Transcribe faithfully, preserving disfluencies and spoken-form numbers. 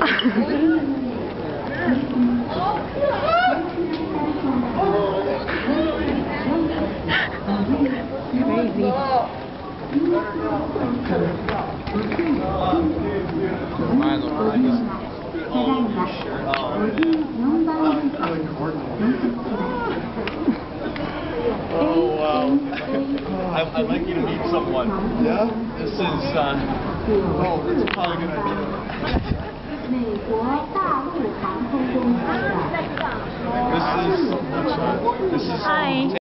Crazy. Oh, wow. I, I'd like you to meet someone. Yeah? This is, uh, oh, that's probably a good idea. This is, this is, Hi.